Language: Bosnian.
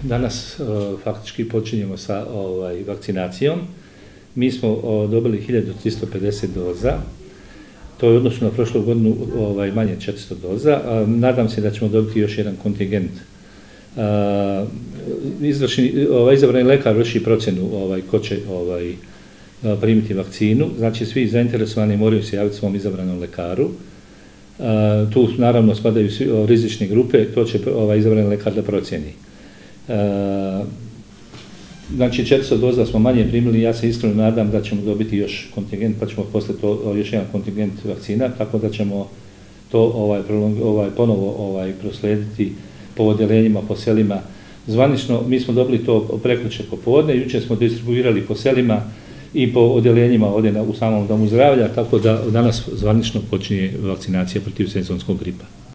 danas faktički počinjemo sa vakcinacijom. Mi smo dobili 1350 doza, to je odnosno na prošlu godinu manje 400 doza. Nadam se da ćemo dobiti još jedan kontingent. Izabrani lekar vrši procjenu ko će primiti vakcinu, znači svi zainteresovani moraju se javiti svom izabranom lekaru. Tu naravno spadaju svi rizične grupe, to će izabrani lekar da procjeni. Znači 400 doza smo manje primili, ja se iskreno nadam da ćemo dobiti još kontingent, pa ćemo poslati još jedan kontingent vakcina, tako da ćemo to ponovo proslijediti po odeljenjima, po selima. Zvanično, mi smo dobili to prekjuče popodne, jučer smo distribuirali po selima i po odeljenjima ovdje u samom domu zdravlja, tako da danas zvanično počinje vakcinacija protiv sezonskog gripa.